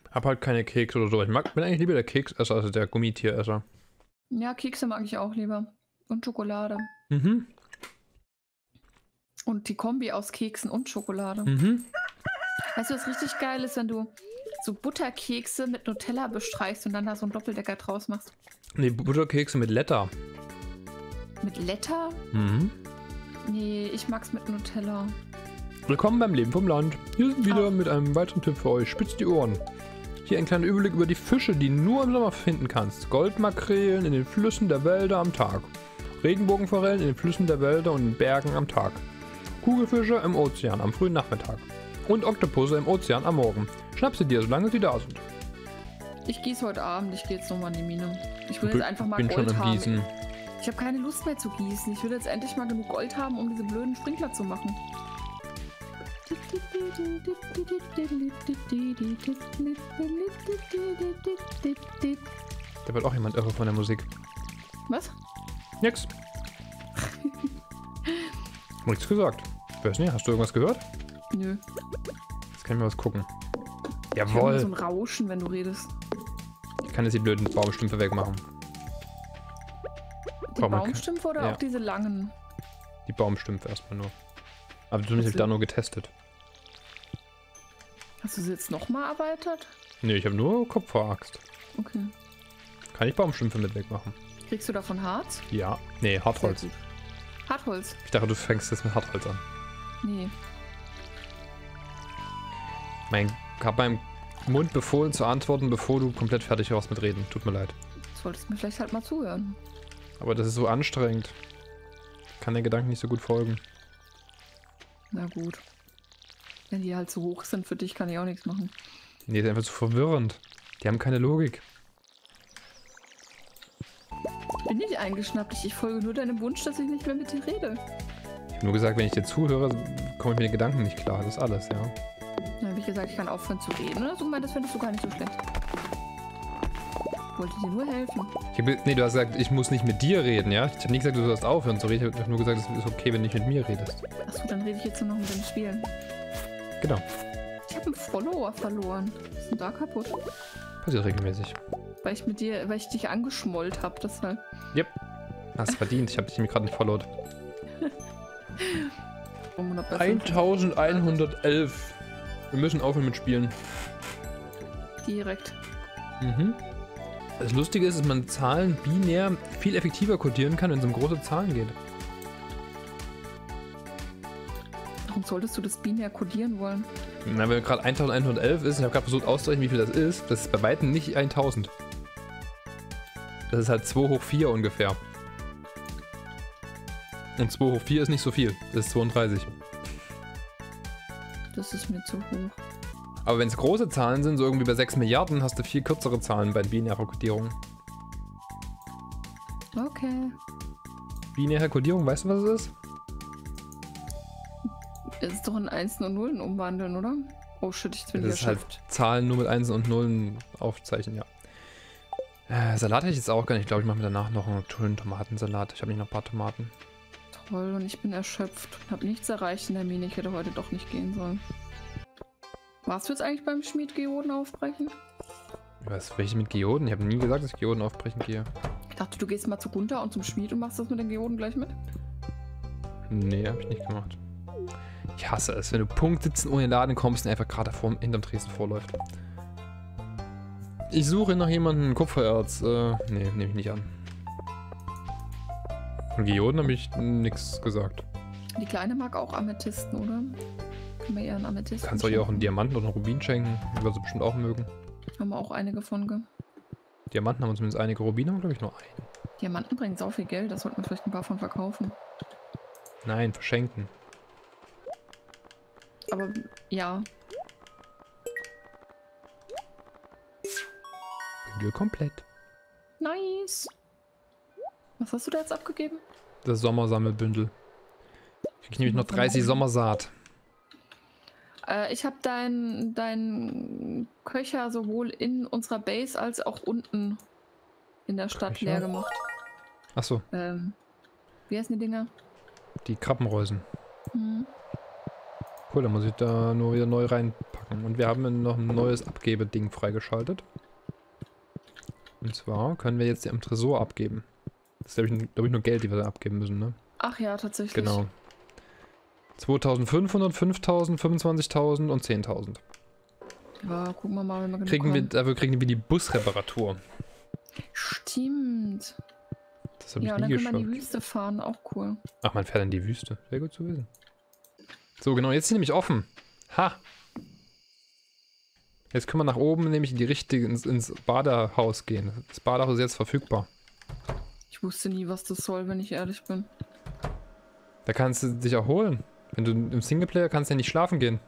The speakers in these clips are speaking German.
Hab halt keine Kekse oder so. Bin eigentlich lieber der Keksesser als der Gummitieresser. Ja, Kekse mag ich auch lieber. Und Schokolade. Mhm. Und die Kombi aus Keksen und Schokolade. Mhm. Weißt du, was richtig geil ist, wenn du so Butterkekse mit Nutella bestreichst und dann da so einen Doppeldecker draus machst? Nee, Butterkekse mit Letter. Mit Letter? Mhm. Nee, ich mag's mit Nutella. Willkommen beim Leben vom Land. Hier sind wieder mit einem weiteren Tipp für euch. Spitzt die Ohren. Hier ein kleiner Überblick über die Fische, die du nur im Sommer finden kannst. Goldmakrelen in den Flüssen der Wälder am Tag. Regenbogenforellen in den Flüssen der Wälder und in Bergen am Tag. Kugelfische im Ozean am frühen Nachmittag. Und Oktopusse im Ozean am Morgen. Schnapp sie dir, solange sie da sind. Ich gieße heute Abend, ich gehe jetzt nochmal in die Mine. Ich will jetzt einfach mal bin Gold schon am haben. Gießen. Ich habe keine Lust mehr zu gießen. Ich will jetzt endlich mal genug Gold haben, um diese blöden Sprinkler zu machen. Da wird auch jemand irre von der Musik. Was? Nix. Nichts gesagt. Ich weiß nicht, hast du irgendwas gehört? Nö. Jetzt kann ich mal was gucken. Ich höre Jawohl. so ein Rauschen, wenn du redest. Ich kann jetzt die blöden Baumstümpfe wegmachen. Die Baumstümpfe oder ja. auch diese langen? Die Baumstümpfe erstmal nur. Aber du hast mich da nur getestet. Hast du sie jetzt nochmal erweitert? Nee, ich habe nur Kopfhörer-Axt. Okay. Kann ich Baumstümpfe mit wegmachen? Kriegst du davon Harz? Ja. Nee, Hartholz. Sehr gut. Hartholz? Ich dachte, du fängst jetzt mit Hartholz an. Nee. Hab meinem Mund befohlen zu antworten, bevor du komplett fertig warst mit Reden. Tut mir leid. Solltest mir vielleicht halt mal zuhören. Aber das ist so anstrengend. Ich kann den Gedanken nicht so gut folgen. Na gut. Wenn die halt zu hoch sind für dich, kann ich auch nichts machen. Nee, das ist einfach zu verwirrend. Die haben keine Logik. Bin nicht eingeschnappt. Ich folge nur deinem Wunsch, dass ich nicht mehr mit dir rede. Ich habe nur gesagt, wenn ich dir zuhöre, komme ich mit den Gedanken nicht klar. Das ist alles, ja. Dann habe ich gesagt, ich kann aufhören zu reden. Oder so, das fändest du gar nicht so schlecht. Ich wollte dir nur helfen. Nee, du hast gesagt, ich muss nicht mit dir reden, ja? Ich habe nie gesagt, du sollst aufhören zu reden. Ich habe nur gesagt, es ist okay, wenn du nicht mit mir redest. Achso, dann rede ich jetzt nur noch mit dem Spielen. Genau. Ich habe einen Follower verloren. Was ist denn da kaputt? Passiert regelmäßig. Weil ich dich angeschmollt habe, deshalb. Yep. Hast verdient. Ich habe dich nämlich gerade followed. 1111. Wir müssen aufhören mit Spielen. Direkt. Mhm. Das Lustige ist, dass man Zahlen binär viel effektiver codieren kann, wenn es um große Zahlen geht. Warum solltest du das binär codieren wollen? Na, wenn gerade 1111 ist, ich habe gerade versucht auszurechnen, wie viel das ist bei weitem nicht 1000. Das ist halt 2 hoch 4 ungefähr. Und 2 hoch 4 ist nicht so viel. Das ist 32. Das ist mir zu hoch. Aber wenn es große Zahlen sind, so irgendwie bei 6 Milliarden, hast du viel kürzere Zahlen bei binärer Kodierung. Okay. Binäre Kodierung, weißt du, was es ist? Es ist doch in Einsen und Nullen umwandeln, oder? Oh shit, ich bin Das ist halt Zahlen nur mit Einsen und Nullen aufzeichnen, ja. Salat hätte ich jetzt auch gar nicht. Ich glaube, ich mache mir danach noch einen schönen Tomatensalat. Ich habe nicht noch ein paar Tomaten. Toll, und ich bin erschöpft und habe nichts erreicht in der Mine. Ich hätte heute doch nicht gehen sollen. Warst du jetzt eigentlich beim Schmied Geoden aufbrechen? Was, welche mit Geoden? Ich habe nie gesagt, dass ich Geoden aufbrechen gehe. Ich dachte, du gehst mal zu Gunther und zum Schmied und machst das mit den Geoden gleich mit. Nee, habe ich nicht gemacht. Ich hasse es, wenn du Punkt 17 ohne Laden kommst und einfach gerade hinterm Tresen vorläuft. Ich suche nach jemandem Kupfererz. Nee, nehme ich nicht an. Von Geoden habe ich nichts gesagt. Die Kleine mag auch Amethysten, oder? Können wir ihr einen Amethysten Kannst du ihr auch einen Diamanten oder einen Rubin schenken? Die wird sie bestimmt auch mögen. Haben wir auch einige von. Diamanten haben wir zumindest einige, Rubine haben glaube ich nur einen. Diamanten bringen sau viel Geld, da sollten wir vielleicht ein paar von verkaufen. Nein, verschenken. Aber ja. Bündel komplett. Nice. Was hast du da jetzt abgegeben? Das Sommersammelbündel. Ich krieg nämlich noch 30 Sommersaat. Ich habe dein Köcher sowohl in unserer Base als auch unten in der Stadt Köcher? leer gemacht. Achso, Wie heißen die Dinger? die Krabbenreusen. Hm. Cool, dann muss ich da nur wieder neu reinpacken. Und wir haben noch ein neues Abgebeding freigeschaltet. Und zwar können wir jetzt am Tresor abgeben. Das ist, glaube ich, nur Geld, die wir da abgeben müssen, ne? Ach ja, tatsächlich. Genau. 2500, 5000, 25.000 und 10.000. Ja, gucken wir mal, wenn wir Dafür kriegen wir die Busreparatur. Stimmt. Das habe ich Ja, nie und dann geschaut. können wir in die Wüste fahren, auch cool. Ach, man fährt in die Wüste. Sehr gut zu wissen. So, genau, jetzt ist sie nämlich offen. Ha! Jetzt können wir nach oben nämlich in die richtige, ins Badehaus gehen. Das Badehaus ist jetzt verfügbar. Ich wusste nie, was das soll, wenn ich ehrlich bin. Da kannst du dich erholen. Wenn du im Singleplayer kannst du ja nicht schlafen gehen.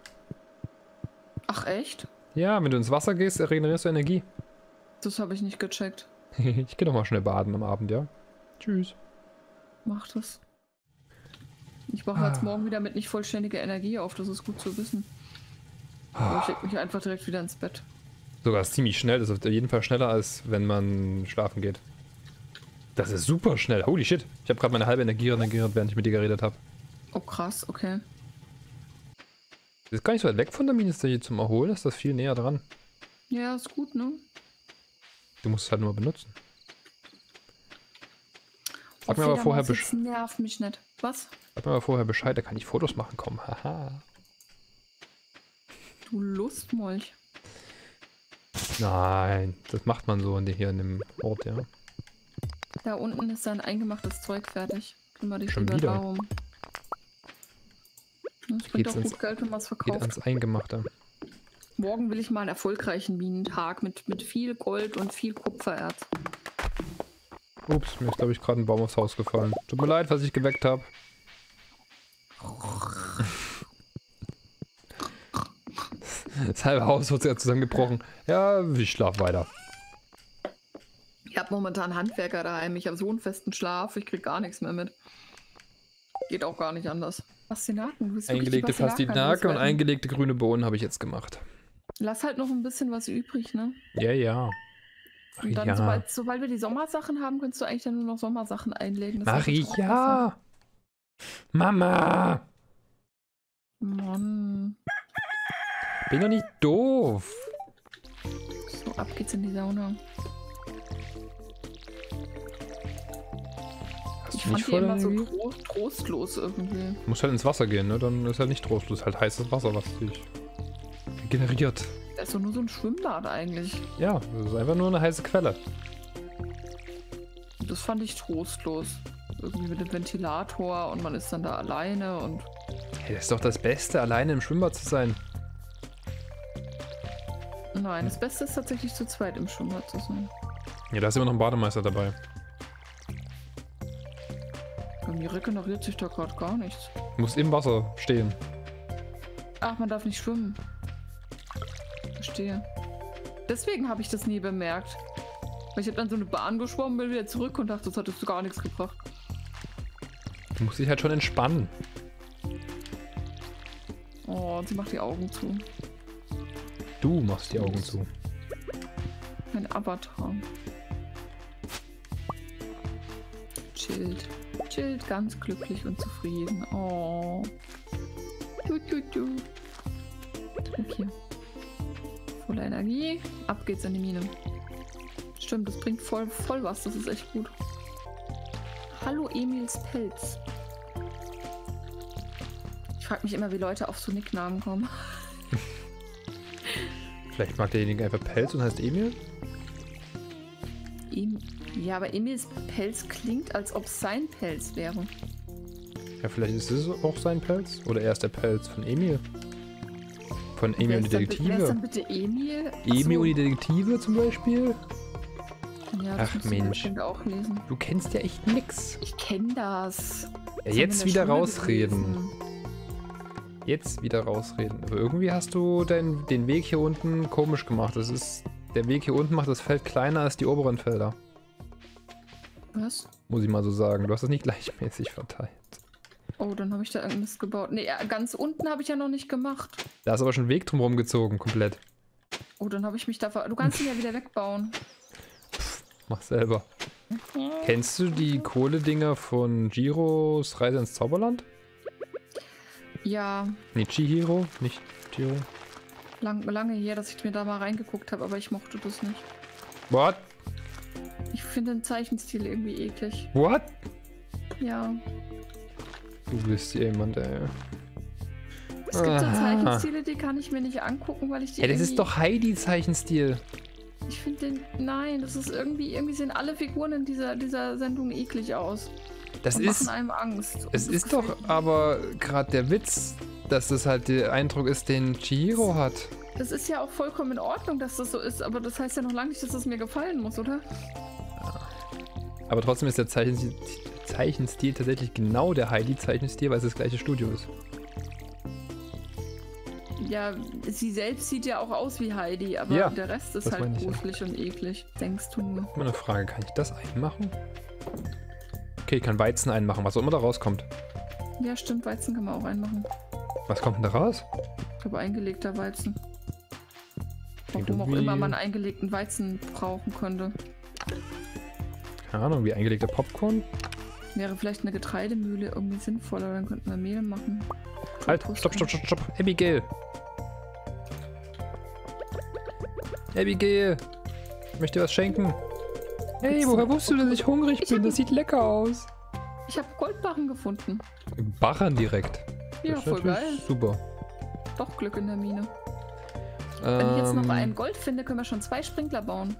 Ach echt? Ja, wenn du ins Wasser gehst, regenerierst du Energie. Das habe ich nicht gecheckt. Ich gehe doch mal schnell baden am Abend, ja? Tschüss. Mach das. Ich wache jetzt morgen wieder mit nicht vollständiger Energie auf, das ist gut zu wissen. Aber ich leg mich einfach direkt wieder ins Bett. Sogar ziemlich schnell, das ist auf jeden Fall schneller, als wenn man schlafen geht. Das ist super schnell, holy shit. Ich habe gerade meine halbe Energie regeneriert, während ich mit dir geredet habe. Oh krass, okay. Das ist gar nicht so weit weg von der Mine-Stage zum Erholen, ist das viel näher dran. Ja, ist gut, ne? Du musst es halt nur benutzen. Sag mir aber vorher Bescheid. Nervt mich nicht. Was? Sag mir aber vorher Bescheid, da kann ich Fotos machen kommen. Haha. Du Lustmolch. Nein, das macht man so hier in dem Ort, ja. Da unten ist dein eingemachtes Zeug fertig. Kümmere dich Schon lieber wieder? darum. Das bringt doch gut Geld, wenn man es Geht verkauft. ans Eingemachte. Morgen will ich mal einen erfolgreichen Minentag mit viel Gold und viel Kupfererz. Ups, mir ist glaube ich gerade ein Baum aufs Haus gefallen. Tut mir leid, falls ich geweckt habe. Das halbe Haus wird zusammengebrochen. Ja, ich schlaf weiter. Ich habe momentan Handwerker daheim. Ich habe so einen festen Schlaf. Ich krieg gar nichts mehr mit. Geht auch gar nicht anders. Pastinaken. Du bist Eingelegte Pastinake und eingelegte grüne Bohnen habe ich jetzt gemacht. Lass halt noch ein bisschen was übrig, ne? Ja, ja. Ach, Und dann, ja. sobald wir die Sommersachen haben, kannst du eigentlich dann nur noch Sommersachen einlegen. Mach ich, ja. Mama. Mann. Bin doch nicht doof. So, ab geht's in die Sauna. Hast Ich du nicht fand die voll immer so Energie? trostlos irgendwie. Muss halt ins Wasser gehen, ne? Dann ist halt nicht trostlos. Halt heißes Wasser, was sich generiert. Das ist doch nur so ein Schwimmbad eigentlich. Ja, das ist einfach nur eine heiße Quelle. Das fand ich trostlos. Irgendwie mit dem Ventilator und man ist dann da alleine und... Hey, das ist doch das Beste, alleine im Schwimmbad zu sein. Nein, das Beste ist tatsächlich zu zweit im Schwimmbad zu sein. Ja, da ist immer noch ein Bademeister dabei. Bei mir regeneriert sich da gerade gar nichts. Du musst im Wasser stehen. Ach, man darf nicht schwimmen. Verstehe. Deswegen habe ich das nie bemerkt. Weil ich habe dann so eine Bahn geschwommen, bin wieder zurück und dachte, das hat jetzt gar nichts gebracht. Du musst dich halt schon entspannen. Oh, und sie macht die Augen zu. Du machst die Augen zu. Mein Avatar. Chillt. Chillt ganz glücklich und zufrieden. Oh. Du. Okay. Voller Energie. Ab geht's in die Mine. Stimmt, das bringt voll was. Das ist echt gut. Hallo Emils Pelz. Ich frage mich immer, wie Leute auf so Nicknamen kommen. Vielleicht mag derjenige einfach Pelz und heißt Emil? Ja, aber Emils Pelz klingt, als ob es sein Pelz wäre. Ja, vielleicht ist es auch sein Pelz. Oder er ist der Pelz von Emil. Von Emil und die Wer Detektive. ist dann bitte Emil? Emil und die Detektive zum Beispiel? Ja, Ach, das Mensch. Ich auch lesen. Du kennst ja echt nix. Ich kenne das. Ja, jetzt wieder rausreden. Jetzt wieder rausreden. Aber irgendwie hast du den Weg hier unten komisch gemacht. Der Weg hier unten macht das Feld kleiner als die oberen Felder. Was? Muss ich mal so sagen. Du hast es nicht gleichmäßig verteilt. Oh, dann habe ich da irgendwas gebaut. Nee, ganz unten habe ich ja noch nicht gemacht. Da ist aber schon ein Weg drumherum gezogen, komplett. Oh, dann habe ich mich da... Du kannst ihn ja wieder wegbauen. Mach selber. Kennst du die Kohledinger von Giros Reise ins Zauberland? Ja, Nee, Chihiro, nicht Chihiro. lange her, dass ich mir da mal reingeguckt habe, aber ich mochte das nicht. What? Ich finde den Zeichenstil irgendwie eklig. What? Ja. Du bist jemand, ey. Es gibt so Aha. Zeichenstile, die kann ich mir nicht angucken, weil ich die Hey, das irgendwie... ist doch Heidi-Zeichenstil. Ich finde den... Nein, das ist irgendwie sehen alle Figuren in dieser Sendung eklig aus. Das Und ist... machen einem Angst. Und Es das ist gefällt doch mir. aber gerade der Witz, dass das halt der Eindruck ist, den Chihiro hat. Das ist ja auch vollkommen in Ordnung, dass das so ist, aber das heißt ja noch lange nicht, dass es mir gefallen muss, oder? Aber trotzdem ist der Zeichenstil tatsächlich genau der Heidi-Zeichenstil, weil es das gleiche Studio ist. Ja, sie selbst sieht ja auch aus wie Heidi, aber Ja, der Rest ist das halt meine ich ja. gruselig und eklig, denkst du nur. Mal eine Frage, kann ich das einmachen? Okay, ich kann Weizen einmachen, was auch immer da rauskommt. Ja, stimmt, Weizen kann man auch reinmachen. Was kommt denn da raus? Ich glaube, eingelegter Weizen. Klingt Warum auch irgendwie- immer man eingelegten Weizen brauchen könnte. Keine Ahnung, wie eingelegter Popcorn? Wäre vielleicht eine Getreidemühle irgendwie sinnvoller, dann könnten wir Mehl machen. Halt, stopp. Abigail. Abigail. Ich möchte dir was schenken. Hey, Gibt's woher noch wusstest du, dass ich hungrig Ich bin? hab- Das sieht lecker aus. Ich habe Goldbarren gefunden. Barren direkt. Ja, Das ist voll natürlich geil. Super. Doch Glück in der Mine. Wenn ich jetzt noch ein Gold finde, können wir schon 2 Sprinkler bauen.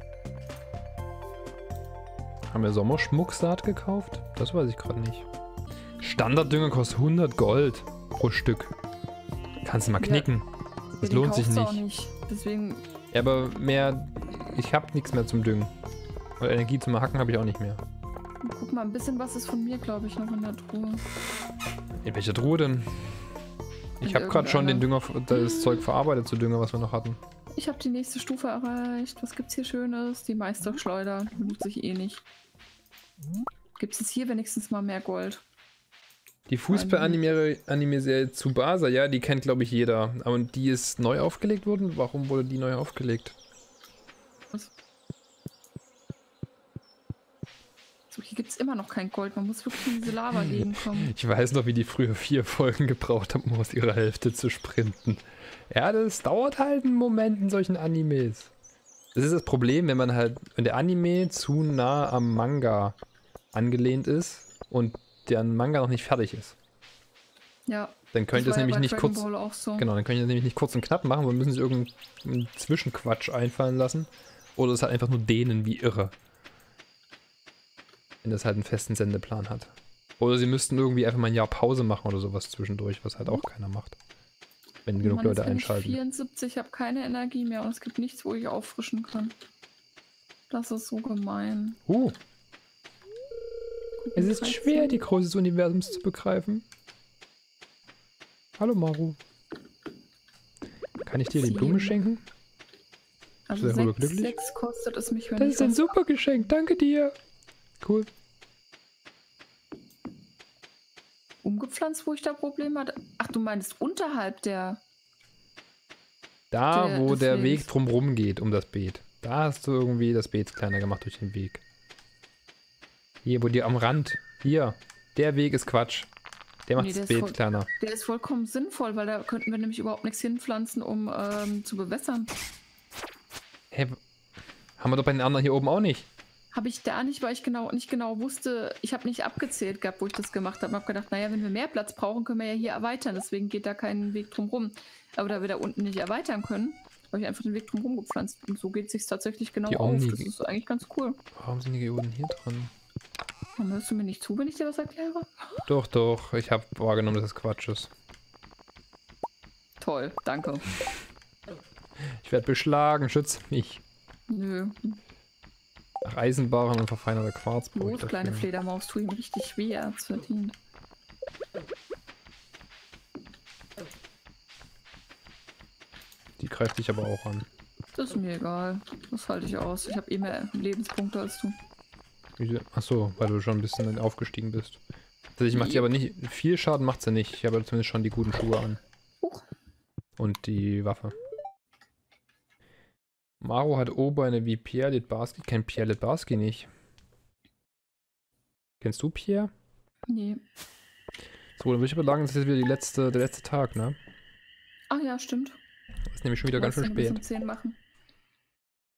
Haben wir Sommerschmucksaat gekauft? Das weiß ich gerade nicht. Standarddünger kostet 100 Gold pro Stück. Kannst du mal Ja. knicken. Das Ja, den lohnt sich kaufst du nicht. auch nicht. Deswegen, Ja, aber mehr... Ich hab nichts mehr zum Düngen. Und Energie zum Hacken habe ich auch nicht mehr. guck mal, ein bisschen was ist von mir, glaube ich, noch in der Truhe. In welcher Truhe denn? Ich In habe gerade schon den irgendeiner. Dünger, das Zeug verarbeitet zu Dünger, was wir noch hatten. Ich habe die nächste Stufe erreicht. Was gibt's hier Schönes? Die Meisterschleuder. Benutze ich eh nicht. Gibt es hier wenigstens mal mehr Gold? Die Fußball-Anime-Serie Tsubasa, ja, die kennt, glaube ich, jeder. Aber die ist neu aufgelegt worden? Warum wurde die neu aufgelegt? So, hier gibt es immer noch kein Gold. Man muss wirklich in diese Lava-Gegend kommen. Ich weiß noch, wie die früher 4 Folgen gebraucht haben, um aus ihrer Hälfte zu sprinten. Ja, das dauert halt einen Moment in solchen Animes. Das ist das Problem, wenn der Anime zu nah am Manga angelehnt ist und der Manga noch nicht fertig ist. Ja. Dann könnt ihr das es war nämlich ja bei nicht Dragon kurz. Ball auch so. Genau, dann könnt ihr es nämlich nicht kurz und knapp machen, sondern müssen sich irgendeinen Zwischenquatsch einfallen lassen. Oder es halt einfach nur dehnen wie irre. Wenn das halt einen festen Sendeplan hat. Oder sie müssten irgendwie einfach mal ein Jahr Pause machen oder sowas zwischendurch, was halt auch keiner macht. Wenn genug Mann, Leute jetzt bin ich einschalten. 74, ich habe keine Energie mehr und es gibt nichts, wo ich auffrischen kann. Das ist so gemein. Es ist schwer, die Größe des Universums zu begreifen. Hallo Maru. Kann ich dir die 7. Blume schenken? Also Sehr wohl 6 glücklich. kostet es mich, wenn Das ich ist ein was- super Geschenk, danke dir. Cool. umgepflanzt, wo ich da Probleme hatte. Ach, du meinst unterhalb der... Da, wo des der Weg Wegs. drumrum geht, um das Beet. Da hast du irgendwie das Beet kleiner gemacht durch den Weg. Hier, wo die am Rand. Hier. Der Weg ist Quatsch. Der macht Nee, das der ist Beet kleiner. Der ist vollkommen sinnvoll, weil da könnten wir nämlich überhaupt nichts hinpflanzen, um zu bewässern. Hä? Haben wir doch bei den anderen hier oben auch nicht. Habe ich da nicht, weil ich nicht genau wusste, ich habe nicht abgezählt gehabt, wo ich das gemacht habe. Ich habe gedacht, naja, wenn wir mehr Platz brauchen, können wir ja hier erweitern. Deswegen geht da kein Weg drum rum. Aber da wir da unten nicht erweitern können, habe ich einfach den Weg drum rum gepflanzt. Und so geht es sich tatsächlich genau Die auf. Omni- Das ist eigentlich ganz cool. Warum sind die Geoden hier dran? Warum hörst du mir nicht zu, wenn ich dir was erkläre? Doch, doch. Ich habe wahrgenommen, dass es Quatsch ist. Toll, danke. Ich werde beschlagen. Schütz mich. Nö, Ach, Eisenbarren und verfeinerter Quarz. brauche ich los, kleine dafür. Fledermaus, tu ihm richtig weh, er hat's verdient. Die greift dich aber auch an. Das ist mir egal. Das halte ich aus. Ich habe eh mehr Lebenspunkte als du. Achso, weil du schon ein bisschen aufgestiegen bist. Ich macht die aber nicht. Viel Schaden macht sie nicht. Ich habe zumindest schon die guten Schuhe an. Huch. Und die Waffe. Maru hat O-Beine wie Pierre Litbarski. Ich kenne Pierre Litbarski nicht. Kennst du Pierre? Nee. So, dann würde ich aber sagen, das ist jetzt wieder der letzte Tag, ne? Ach ja, stimmt. Das ist nämlich schon wieder ganz schön Bis um spät. 10 machen.